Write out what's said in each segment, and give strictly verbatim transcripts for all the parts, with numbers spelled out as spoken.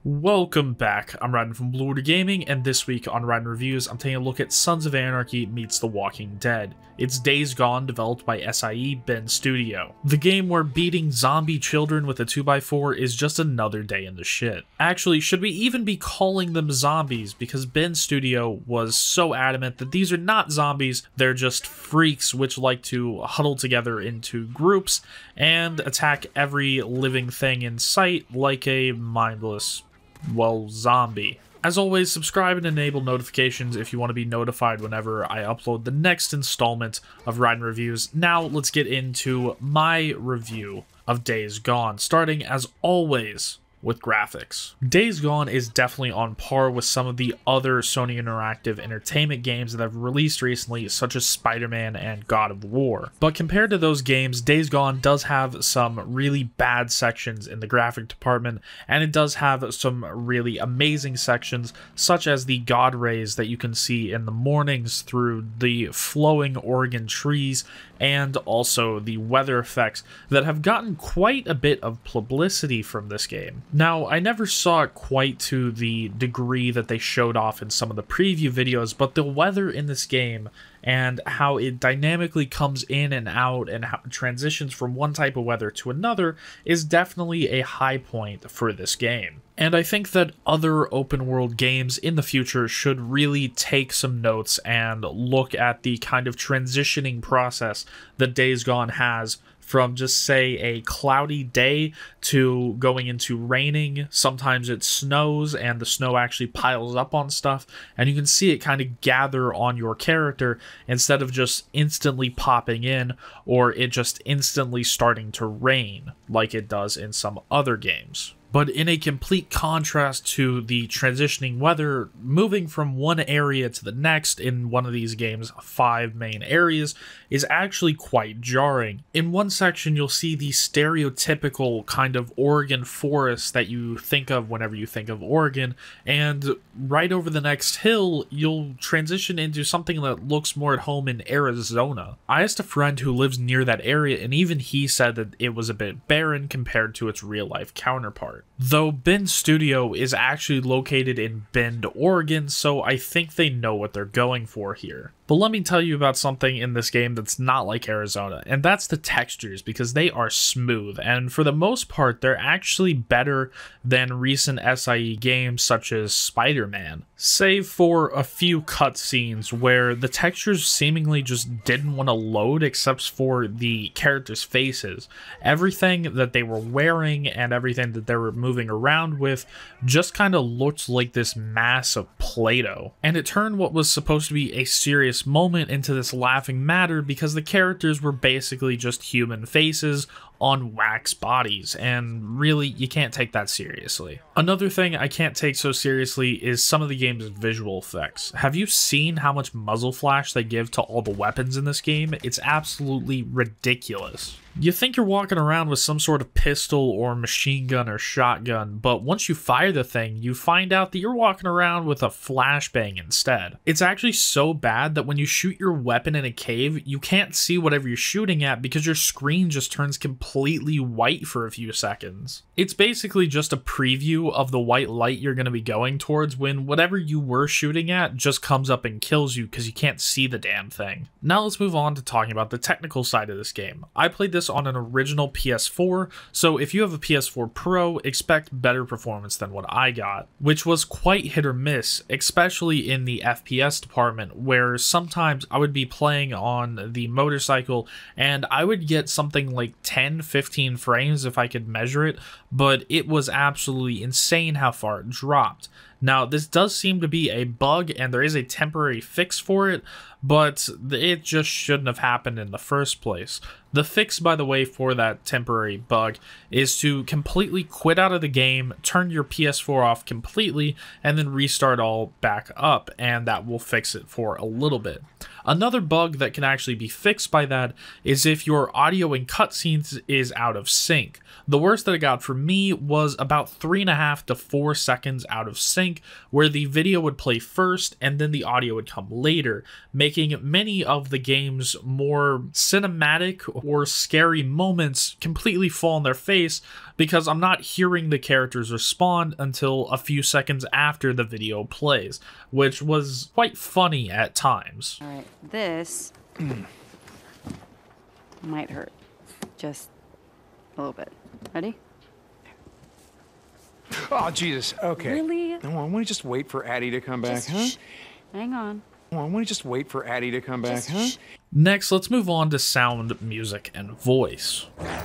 Welcome back, I'm Raiden from Blue Water Gaming, and this week on Raiden Reviews, I'm taking a look at Sons of Anarchy meets The Walking Dead. It's Days Gone, developed by S I E Ben Studio. The game where beating zombie children with a two by four is just another day in the shit. Actually, should we even be calling them zombies, because Ben Studio was so adamant that these are not zombies, they're just freaks which like to huddle together into groups and attack every living thing in sight like a mindless, well, zombie. As always, subscribe and enable notifications if you want to be notified whenever I upload the next installment of Raiden Reviews. Now, let's get into my review of Days Gone, starting as always with graphics. Days Gone is definitely on par with some of the other Sony Interactive Entertainment games that have released recently, such as Spider-Man and God of War. But compared to those games, Days Gone does have some really bad sections in the graphic department, and it does have some really amazing sections, such as the God rays that you can see in the mornings through the flowing Oregon trees, and also the weather effects that have gotten quite a bit of publicity from this game. Now, I never saw it quite to the degree that they showed off in some of the preview videos, but the weather in this game and how it dynamically comes in and out and how it transitions from one type of weather to another is definitely a high point for this game. And I think that other open world games in the future should really take some notes and look at the kind of transitioning process that Days Gone has from just, say, a cloudy day to going into raining. Sometimes it snows and the snow actually piles up on stuff, and you can see it kind of gather on your character instead of just instantly popping in or it just instantly starting to rain like it does in some other games. But in a complete contrast to the transitioning weather, moving from one area to the next in one of these games' five main areas is actually quite jarring. In one section, you'll see the stereotypical kind of Oregon forest that you think of whenever you think of Oregon, and right over the next hill, you'll transition into something that looks more at home in Arizona. I asked a friend who lives near that area, and even he said that it was a bit barren compared to its real-life counterpart. Though Ben Studio is actually located in Bend, Oregon, so I think they know what they're going for here. But let me tell you about something in this game that's not like Arizona, and that's the textures, because they are smooth, and for the most part, they're actually better than recent S I E games such as Spider-Man, save for a few cutscenes where the textures seemingly just didn't want to load except for the characters' faces. Everything that they were wearing and everything that they were moving around with just kind of looked like this mass of Play-Doh, and it turned what was supposed to be a serious moment into this laughing matter because the characters were basically just human faces on wax bodies, and really, you can't take that seriously. Another thing I can't take so seriously is some of the game's visual effects. Have you seen how much muzzle flash they give to all the weapons in this game? It's absolutely ridiculous. You think you're walking around with some sort of pistol or machine gun or shotgun, but once you fire the thing, you find out that you're walking around with a flashbang instead. It's actually so bad that when you shoot your weapon in a cave, you can't see whatever you're shooting at because your screen just turns completely white for a few seconds. It's basically just a preview of the white light you're going to be going towards when whatever you were shooting at just comes up and kills you because you can't see the damn thing. Now let's move on to talking about the technical side of this game. I played this on an original P S four, so if you have a P S four Pro, expect better performance than what I got, which was quite hit or miss, especially in the F P S department, where sometimes I would be playing on the motorcycle and I would get something like ten, fifteen frames if I could measure it, but it was absolutely insane how far it dropped. Now, this does seem to be a bug, and there is a temporary fix for it, but it just shouldn't have happened in the first place. The fix, by the way, for that temporary bug is to completely quit out of the game, turn your P S four off completely, and then restart all back up, and that will fix it for a little bit. Another bug that can actually be fixed by that is if your audio in cutscenes is out of sync. The worst that it got for me was about three and a half to four seconds out of sync, sync where the video would play first and then the audio would come later, making many of the game's more cinematic or scary moments completely fall on their face because I'm not hearing the characters respond until a few seconds after the video plays, which was quite funny at times. All right, this might hurt. Just a little bit. Ready? Oh, Jesus. Okay. Really? No, I want to just wait for Addie to come back, Just huh? shh. Hang on. Oh, I want to just wait for Addie to come back, Just huh? shh. Next, let's move on to sound, music, and voice.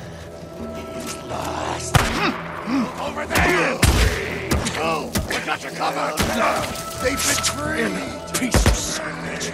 Over there! Go! We got you covered! They betrayed me! Piece of sandwich!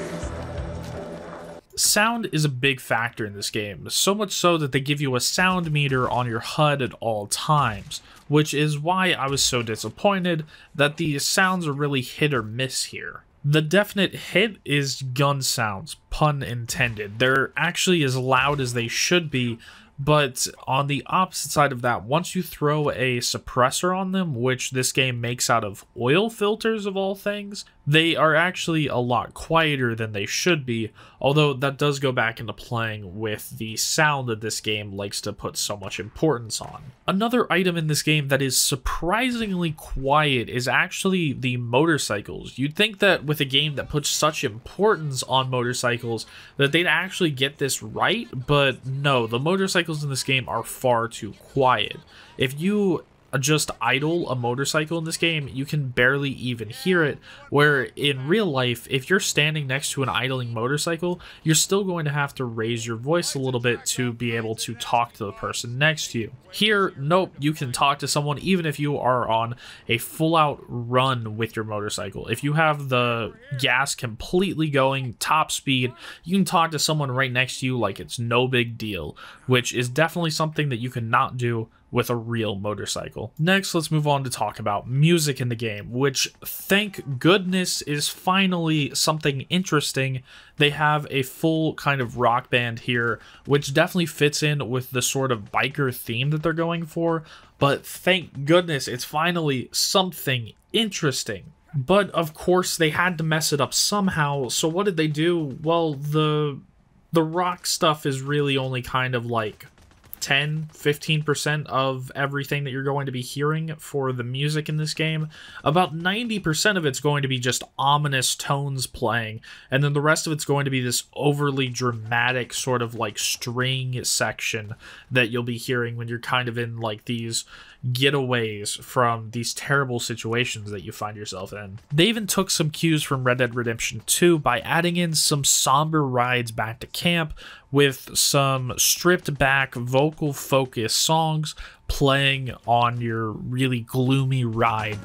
Sound is a big factor in this game, so much so that they give you a sound meter on your H U D at all times, which is why I was so disappointed that the sounds are really hit or miss here. The definite hit is gun sounds, pun intended. They're actually as loud as they should be, but on the opposite side of that, once you throw a suppressor on them, which this game makes out of oil filters of all things, they are actually a lot quieter than they should be, although that does go back into playing with the sound that this game likes to put so much importance on. Another item in this game that is surprisingly quiet is actually the motorcycles. You'd think that with a game that puts such importance on motorcycles that they'd actually get this right, but no, the motorcycles in this game are far too quiet. If you just idle a motorcycle in this game, you can barely even hear it, where in real life, if you're standing next to an idling motorcycle, you're still going to have to raise your voice a little bit to be able to talk to the person next to you. Here, nope, you can talk to someone even if you are on a full-out run with your motorcycle. If you have the gas completely going top speed, you can talk to someone right next to you like it's no big deal, which is definitely something that you cannot do with a real motorcycle. Next, let's move on to talk about music in the game, which, thank goodness, is finally something interesting. They have a full kind of rock band here, which definitely fits in with the sort of biker theme that they're going for, but thank goodness it's finally something interesting. But of course, they had to mess it up somehow, so what did they do? Well, the the rock stuff is really only kind of like ten, fifteen percent of everything that you're going to be hearing for the music in this game. About ninety percent of it's going to be just ominous tones playing, and then the rest of it's going to be this overly dramatic sort of like string section that you'll be hearing when you're kind of in like these getaways from these terrible situations that you find yourself in. They even took some cues from Red Dead Redemption two by adding in some somber rides back to camp with some stripped back vocal focus songs playing on your really gloomy ride.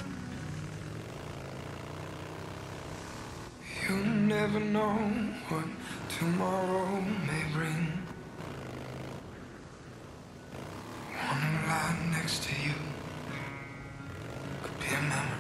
You'll never know what tomorrow may bring. One lie next to you could be a memory.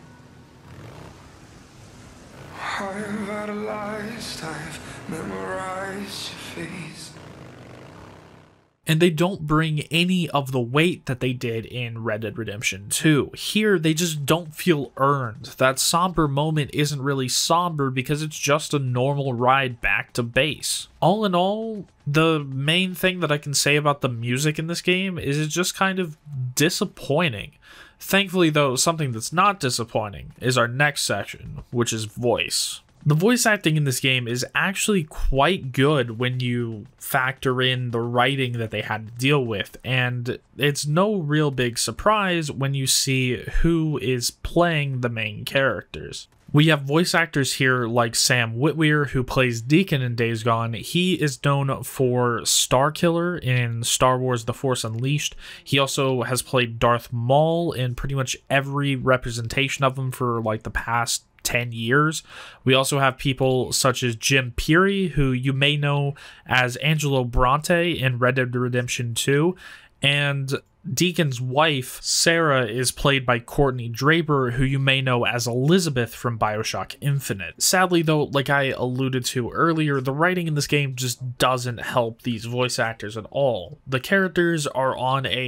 I've idolized, I've memorized your face. And they don't bring any of the weight that they did in Red Dead Redemption two. Here, they just don't feel earned. That somber moment isn't really somber because it's just a normal ride back to base. All in all, the main thing that I can say about the music in this game is it's just kind of disappointing. Thankfully, though, something that's not disappointing is our next section, which is voice. The voice acting in this game is actually quite good when you factor in the writing that they had to deal with, and it's no real big surprise when you see who is playing the main characters. We have voice actors here like Sam Witwer, who plays Deacon in Days Gone. He is known for Starkiller in Star Wars The Force Unleashed. He also has played Darth Maul in pretty much every representation of him for like the past ten years. We also have people such as Jim Peary, who you may know as Angelo Bronte in Red Dead Redemption two, and Deacon's wife, Sarah, is played by Courtney Draper, who you may know as Elizabeth from BioShock Infinite. Sadly, though, like I alluded to earlier, the writing in this game just doesn't help these voice actors at all. The characters are on a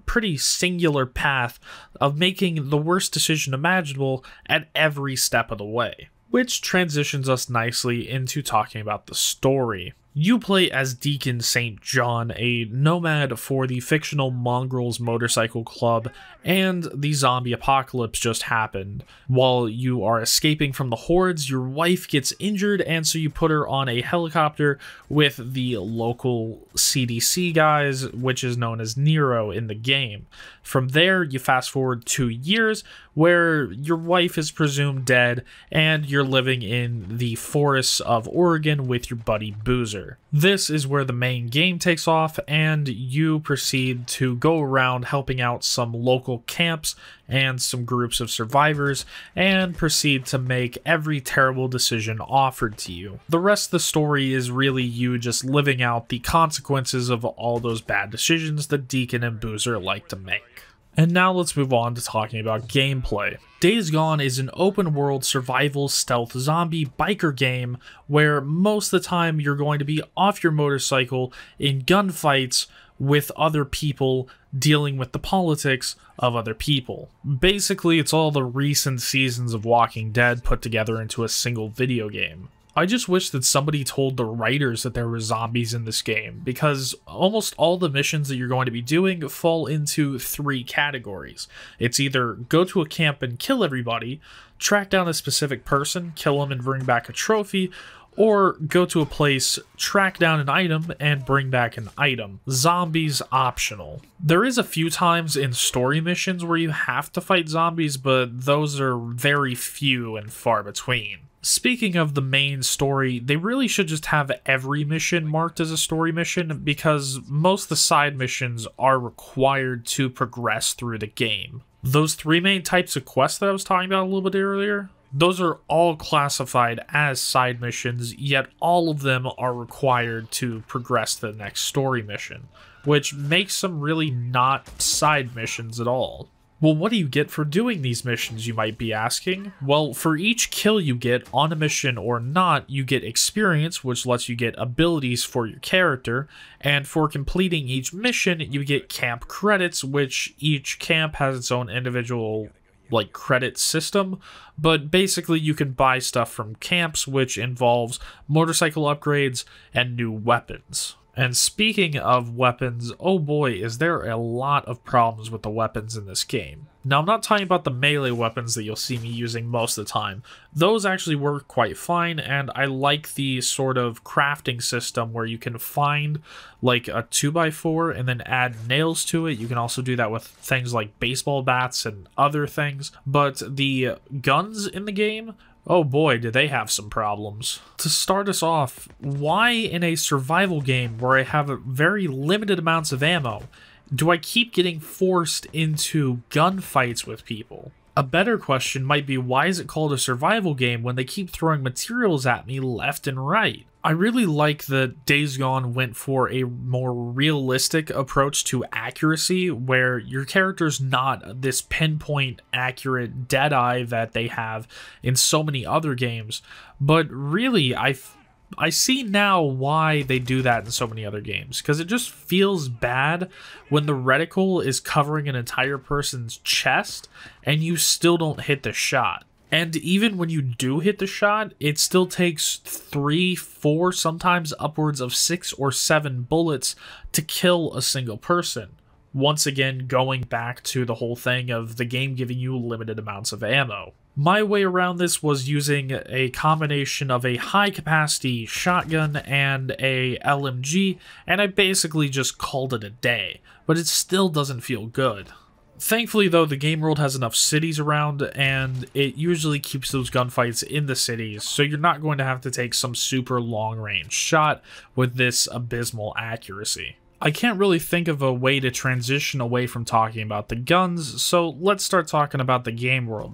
pretty singular path of making the worst decision imaginable at every step of the way. Which transitions us nicely into talking about the story. You play as Deacon Saint John, a nomad for the fictional Mongrels Motorcycle Club, and the zombie apocalypse just happened. While you are escaping from the hordes, your wife gets injured, and so you put her on a helicopter with the local C D C guys, which is known as Nero in the game. From there, you fast forward two years, where your wife is presumed dead, and you're living in the forests of Oregon with your buddy Boozer. This is where the main game takes off, and you proceed to go around helping out some local camps and some groups of survivors, and proceed to make every terrible decision offered to you. The rest of the story is really you just living out the consequences of all those bad decisions that Deacon and Boozer like to make. And now let's move on to talking about gameplay. Days Gone is an open-world survival stealth zombie biker game where most of the time you're going to be off your motorcycle in gunfights with other people dealing with the politics of other people. Basically, it's all the recent seasons of Walking Dead put together into a single video game. I just wish that somebody told the writers that there were zombies in this game, because almost all the missions that you're going to be doing fall into three categories. It's either go to a camp and kill everybody, track down a specific person, kill them and bring back a trophy, or go to a place, track down an item, and bring back an item. Zombies optional. There is a few times in story missions where you have to fight zombies, but those are very few and far between. Speaking of the main story, they really should just have every mission marked as a story mission, because most of the side missions are required to progress through the game. Those three main types of quests that I was talking about a little bit earlier, those are all classified as side missions, yet all of them are required to progress to the next story mission, which makes them really not side missions at all. Well, what do you get for doing these missions, you might be asking? Well, for each kill you get on a mission or not, you get experience, which lets you get abilities for your character, and for completing each mission, you get camp credits, which each camp has its own individual, like, credit system, but basically you can buy stuff from camps, which involves motorcycle upgrades and new weapons. And speaking of weapons, oh boy, is there a lot of problems with the weapons in this game. Now, I'm not talking about the melee weapons that you'll see me using most of the time. Those actually work quite fine, and I like the sort of crafting system where you can find like a two by four and then add nails to it. You can also do that with things like baseball bats and other things. But the guns in the game, oh boy, do they have some problems. To start us off, why in a survival game where I have very limited amounts of ammo, do I keep getting forced into gunfights with people? A better question might be, why is it called a survival game when they keep throwing materials at me left and right? I really like that Days Gone went for a more realistic approach to accuracy, where your character's not this pinpoint accurate deadeye that they have in so many other games, but really I I see now why they do that in so many other games, because it just feels bad when the reticle is covering an entire person's chest and you still don't hit the shot. And even when you do hit the shot, it still takes three, four, sometimes upwards of six or seven bullets to kill a single person. Once again, going back to the whole thing of the game giving you limited amounts of ammo. My way around this was using a combination of a high-capacity shotgun and a L M G, and I basically just called it a day, but it still doesn't feel good. Thankfully, though, the game world has enough cities around, and it usually keeps those gunfights in the cities, so you're not going to have to take some super long-range shot with this abysmal accuracy. I can't really think of a way to transition away from talking about the guns, so let's start talking about the game world now.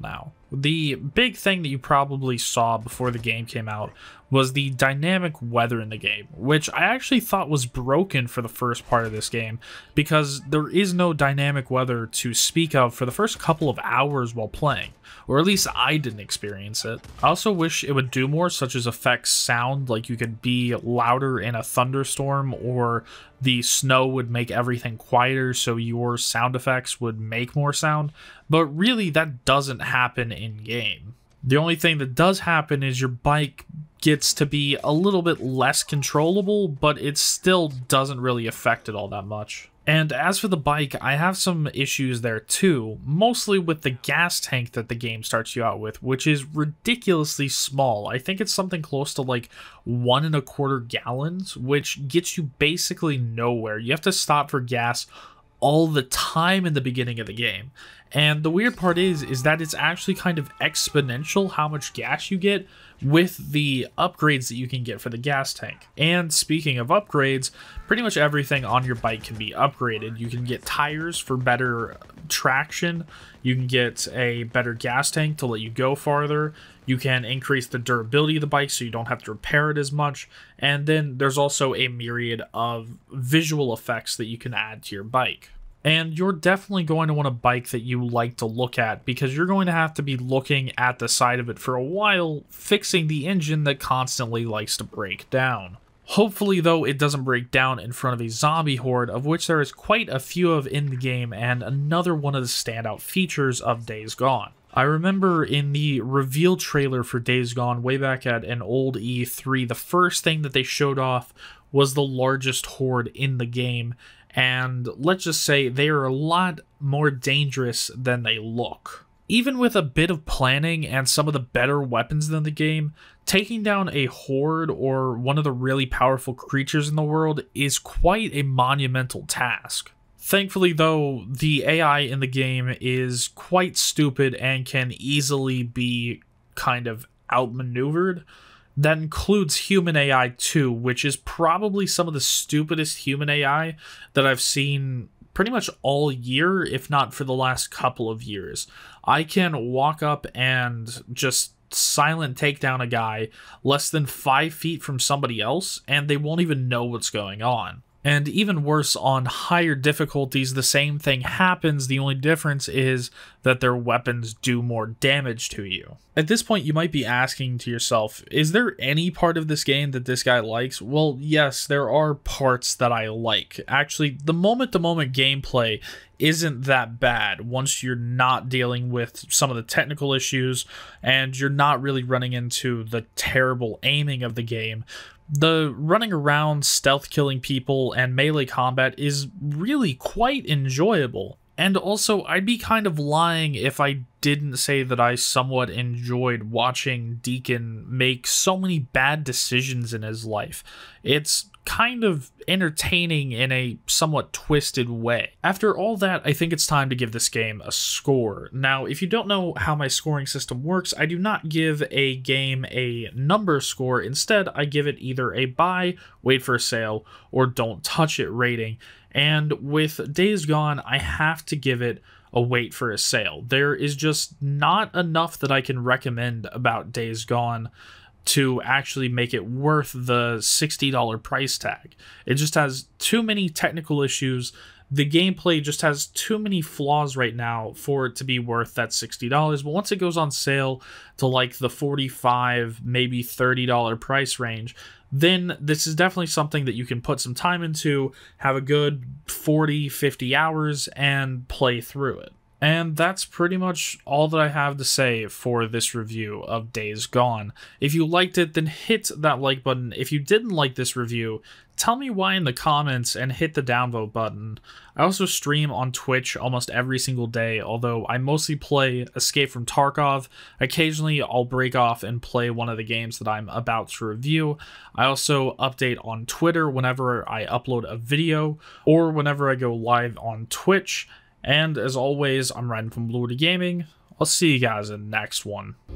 The big thing that you probably saw before the game came out was the dynamic weather in the game, which I actually thought was broken for the first part of this game because there is no dynamic weather to speak of for the first couple of hours while playing, or at least I didn't experience it. I also wish it would do more, such as affect sound, like you could be louder in a thunderstorm, or the snow would make everything quieter so your sound effects would make more sound, but really that doesn't happen in game. The only thing that does happen is your bike gets to be a little bit less controllable, but it still doesn't really affect it all that much. And as for the bike, I have some issues there too, mostly with the gas tank that the game starts you out with, which is ridiculously small. I think it's something close to like one and a quarter gallons, which gets you basically nowhere. You have to stop for gas all the time in the beginning of the game. And the weird part is, is that it's actually kind of exponential how much gas you get with the upgrades that you can get for the gas tank. And speaking of upgrades, pretty much everything on your bike can be upgraded. You can get tires for better traction. You can get a better gas tank to let you go farther. You can increase the durability of the bike so you don't have to repair it as much. And then there's also a myriad of visual effects that you can add to your bike. And you're definitely going to want a bike that you like to look at, because you're going to have to be looking at the side of it for a while, fixing the engine that constantly likes to break down. Hopefully, though, it doesn't break down in front of a zombie horde, of which there is quite a few of in the game, and another one of the standout features of Days Gone. I remember in the reveal trailer for Days Gone way back at an old E three, the first thing that they showed off was the largest horde in the game, and let's just say they are a lot more dangerous than they look. Even with a bit of planning and some of the better weapons than the game, taking down a horde or one of the really powerful creatures in the world is quite a monumental task. Thankfully, though, the A I in the game is quite stupid and can easily be kind of outmaneuvered. That includes human A I too, which is probably some of the stupidest human A I that I've seen pretty much all year, if not for the last couple of years. I can walk up and just silent take down a guy less than five feet from somebody else, and they won't even know what's going on. And even worse, on higher difficulties, the same thing happens. The only difference is that their weapons do more damage to you. At this point, you might be asking to yourself, is there any part of this game that this guy likes? Well, yes, there are parts that I like. Actually, the moment-to-moment gameplay isn't that bad once you're not dealing with some of the technical issues and you're not really running into the terrible aiming of the game. The running around, stealth killing people, and melee combat is really quite enjoyable. And also, I'd be kind of lying if I didn't say that I somewhat enjoyed watching Deacon make so many bad decisions in his life. It's kind of entertaining in a somewhat twisted way. After all that, I think it's time to give this game a score. Now, if you don't know how my scoring system works, I do not give a game a number score. Instead, I give it either a buy, wait for a sale, or don't touch it rating. And with Days Gone, I have to give it a wait for a sale. There is just not enough that I can recommend about Days Gone to actually make it worth the sixty dollar price tag. It just has too many technical issues. The gameplay just has too many flaws right now for it to be worth that sixty dollars. But once it goes on sale to like the forty-five dollars, maybe thirty dollar price range, then this is definitely something that you can put some time into, have a good forty, fifty hours, and play through it. And that's pretty much all that I have to say for this review of Days Gone. If you liked it, then hit that like button. If you didn't like this review, tell me why in the comments and hit the downvote button. I also stream on Twitch almost every single day, although I mostly play Escape from Tarkov. Occasionally, I'll break off and play one of the games that I'm about to review. I also update on Twitter whenever I upload a video or whenever I go live on Twitch. And as always, I'm Raiden from Blue Gaming. I'll see you guys in the next one.